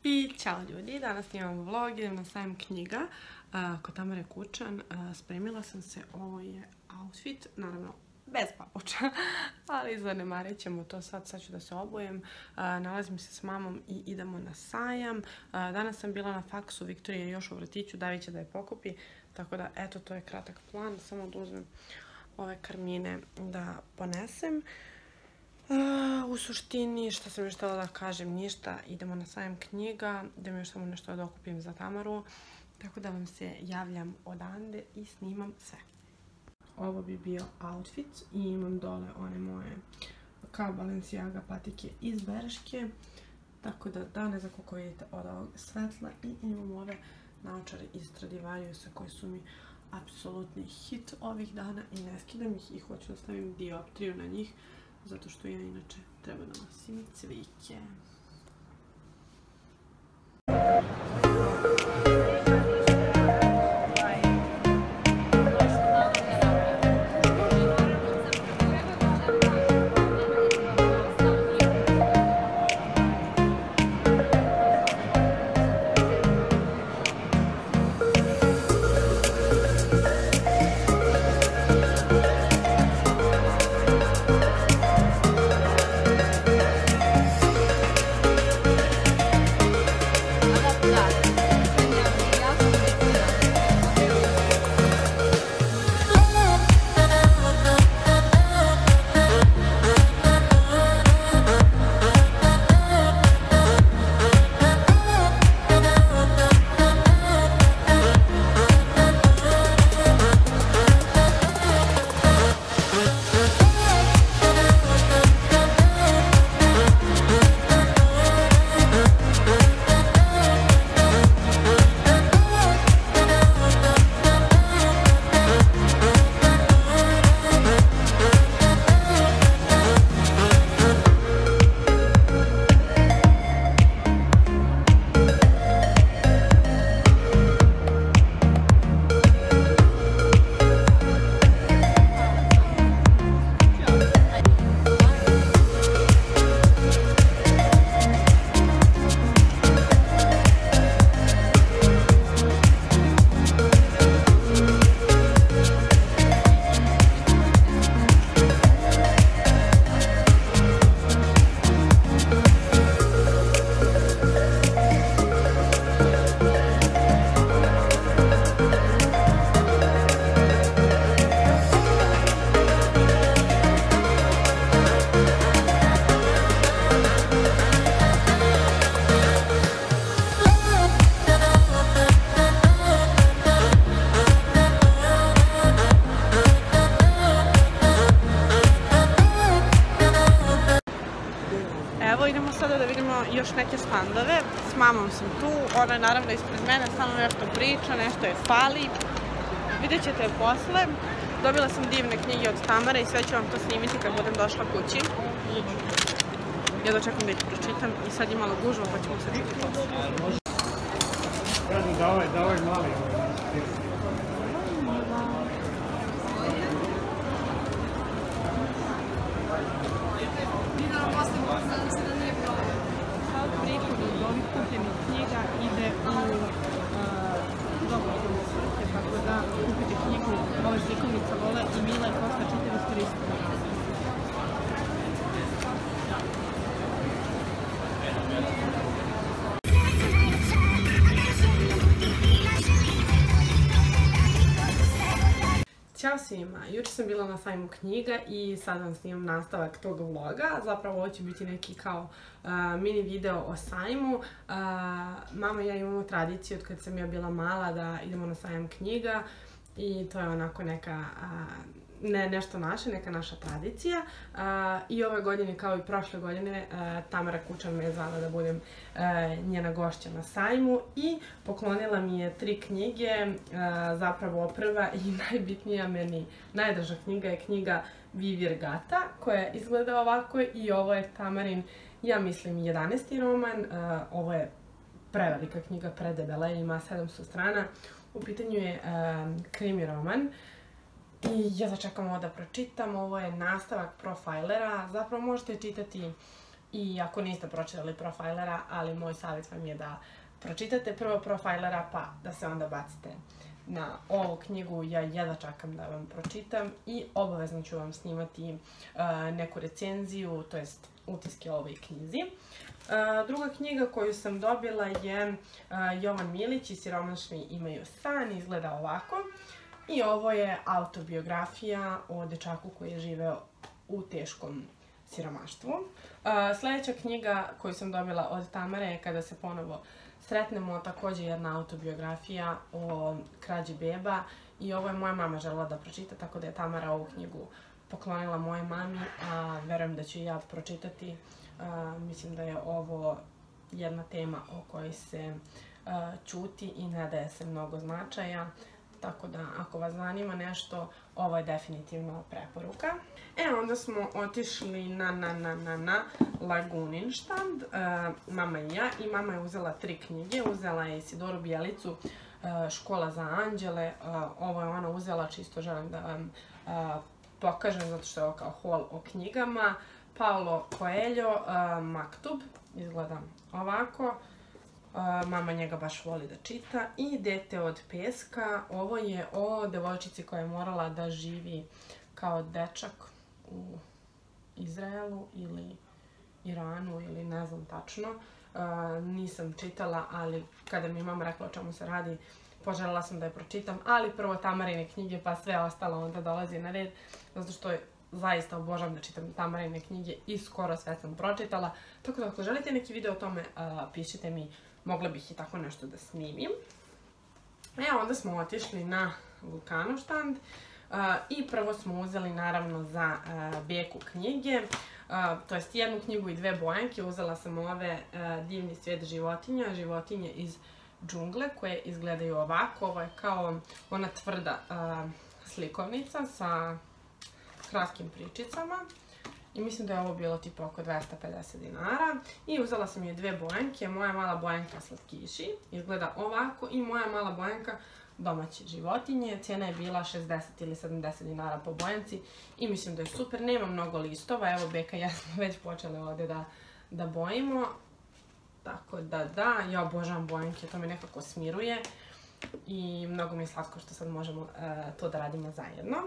I ćao ljudi, danas imam vlog, idem na sajam knjiga kod Tamare Kučan. Spremila sam se, ovo je outfit, naravno bez papuča, ali zanemarit ćemo to sad ću da se obujem. Nalazim se s mamom i idemo na sajam. Danas sam bila na faksu, Viktorija je još u vrtiću, David će da je pokupi, tako da eto to je kratak plan, samo da uzmem ove karmine da ponesem. U suštini, što sam još htjela da kažem, ništa, idemo na sajam knjiga, idem još samo nešto da okupim za Tamaru, tako da vam se javljam odande i snimam sve. Ovo bi bio outfit i imam dole one moje kao Balenciaga patike iz Berške, tako da ne znam koliko vidite od ovog svetla, i imam ove naočare iz Stradivariusa koji su mi apsolutni hit ovih dana i ne skidam ih i hoću da stavim dioptriju na njih, zato što ja inače treba da nosim cvike. Idemo sada da vidimo još neke standove. S mamom sam tu, ona je naravno ispred mene, samo nešto priča, nešto je fali. Vidjet ćete je posle. Dobila sam divne knjige od Tamare i sve ću vam to snimiti kad budem došla kući. Ja dočekam da ih pročitam i sad je malo gužva pa ćemo se čuti posle. Давай mali. Prihod od ovih kupljenih knjiga ide u dobrovoljne svrhe, tako da kupite knjigu Ove slikovnica Vole i Mile košta 400. Ćao svima, jučer sam bila na sajmu knjiga i sad vam snimam nastavak tog vloga. Zapravo ovo će biti neki kao mini video o sajmu. Mama i ja imamo tradiciju od kad sam ja bila mala da idemo na sajam knjiga i to je onako neka nešto naše, neka naša tradicija. I ove godine kao i prošle godine Tamara Kučan me je zvala da budem njena gošća na sajmu i poklonila mi je 3 knjige. Zapravo prva i najbitnija, meni najdraža knjiga je knjiga Vivir Gata, koja izgleda ovako, i ovo je Tamarin, ja mislim, 11. roman. Ovo je prevelika knjiga, predebela, ima 700 strana. U pitanju je krimi roman. I ja čekam ovo da pročitam, ovo je nastavak Profilera, zapravo možete čitati I ako niste pročitali Profilera, ali moj savjet vam je da pročitate prvo Profilera pa da se onda bacite na ovu knjigu. Ja jedva čekam da vam pročitam i obavezno ću vam snimati neku recenziju, to jest utiske o ovoj knjizi. Druga knjiga koju sam dobila je Jovan Milić i Siromašni imaju san, izgleda ovako. I ovo je autobiografija o dečaku koji je živeo u teškom siromaštvu. Sljedeća knjiga koju sam dobila od Tamare je Kada se ponovo sretnemo, također jedna autobiografija o krađi beba. I ovo je moja mama želela da pročita, tako da je Tamara ovu knjigu poklonila mojoj mami, a verujem da ću i ja pročitati. Mislim da je ovo jedna tema o kojoj se ćuti i ne daje se mnogo značaja. Tako da, ako vas zanima nešto, ovo je definitivno preporuka. Onda smo otišli na Lagunin štand, mama i ja. I mama je uzela 3 knjige. Uzela je Isidoru Bjelicu, Škola za anđele. Ovo je ona uzela, čisto želim da vam pokažem, zato što je ovo kao haul o knjigama. Paulo Coelho, Maktub, izgleda ovako. Mama njega baš voli da čita. I Dete od peska. Ovo je o devojčici koja je morala da živi kao dečak u Izraelu ili Iranu ili ne znam tačno. Nisam čitala, ali kada mi je mama rekla o čemu se radi, poželjela sam da je pročitam. Ali prvo Tamarine knjige, pa sve ostalo onda dolazi na red, zato što je zaista obožavam da čitam Tamarine knjige i skoro sve sam pročitala. Tako da ako želite neki video o tome, pišite mi, mogla bih i tako nešto da snimim. Onda smo otišli na Vulkanov štand i prvo smo uzeli naravno za Beku knjige, to jest jednu knjigu i 2 bojanke. Uzela sam ove Divni svijet životinja, životinje iz džungle, koje izgledaju ovako. Ovo je kao ona tvrda slikovnica sa kratkim pričicama. I mislim da je ovo bilo tipa oko 250 dinara. I uzela sam je 2 bojanke. Moja mala bojanka Slatkiši izgleda ovako i moja mala bojanka Domaće životinje. Cijena je bila 60 ili 70 dinara po bojanci i mislim da je super. Nema mnogo listova. Evo, Beka i ja smo već počele ovdje da bojimo. Tako da, ja obožavam bojanke, to me nekako smiruje. I mnogo mi je slatko što sad možemo to da radimo zajedno.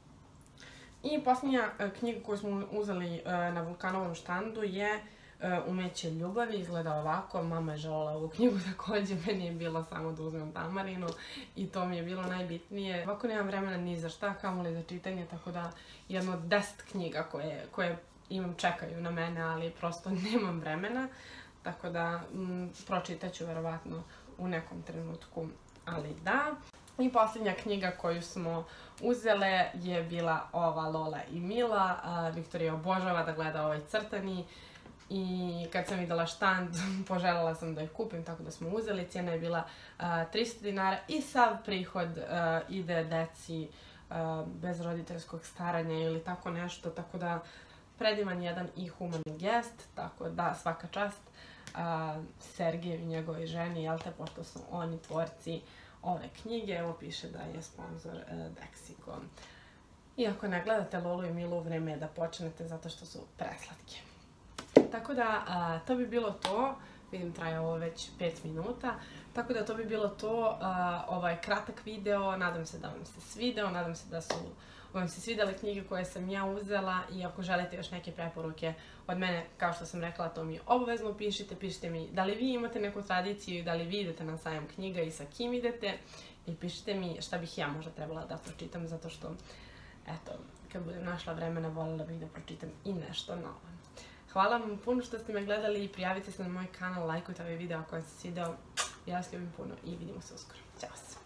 I posljednja knjiga koju smo uzeli na Vulkanovom štandu je Umeće ljubavi, izgleda ovako. Mama je željela ovu knjigu također, meni je bilo samo da uzmem Tamarinu i to mi je bilo najbitnije. Ovako nemam vremena ni za šta, kamoli za čitanje, tako da jedno od 10 knjiga koje imam čekaju na mene, ali prosto nemam vremena. Tako da pročitat ću verovatno u nekom trenutku, ali da. I posljednja knjiga koju smo uzele je bila ova Lola i Mila. Viktorija obožava da gleda ovaj crtani i kad sam vidjela štand poželjela sam da ih kupim, tako da smo uzeli. Cijena je bila 300 dinara i sav prihod ide deci bez roditeljskog staranja ili tako nešto. Tako da predivan jedan i humani gest, tako da svaka čast Sergeju i njegovoj ženi, jel te, pošto su oni tvorci ove knjige. Evo piše da je sponsor Dexico. Iako ne gledate Lolu i Milu, vreme je da počnete zato što su preslatke. Tako da, to bi bilo to. Vidim, traje ovo već 5 minuta. Tako da to bi bilo to. Ovaj kratak video. Nadam se da vam se svideo. Nadam se da su vam se svidjele knjige koje sam ja uzela i ako želite još neke preporuke od mene, kao što sam rekla, to mi obavezno pišite. Pišite mi da li vi imate neku tradiciju i da li vi idete na sajam knjiga i sa kim idete. I pišite mi šta bih ja možda trebala da pročitam, zato što, eto, kad budem našla vremena, voljela bih da pročitam i nešto novo. Hvala vam puno što ste me gledali i prijavite se na moj kanal, lajkujte ovaj video ako vam se svideo. Ja vas ljubim puno i vidimo se uskoro. Ćao se!